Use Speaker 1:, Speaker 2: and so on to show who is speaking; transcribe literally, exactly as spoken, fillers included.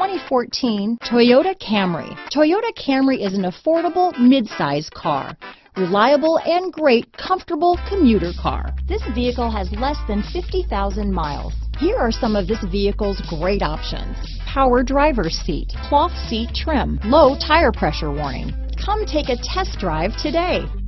Speaker 1: twenty fourteen Toyota Camry. Toyota Camry is an affordable mid-size car. Reliable and great comfortable commuter car. This vehicle has less than fifty thousand miles. Here are some of this vehicle's great options. Power driver's seat, cloth seat trim, low tire pressure warning. Come take a test drive today.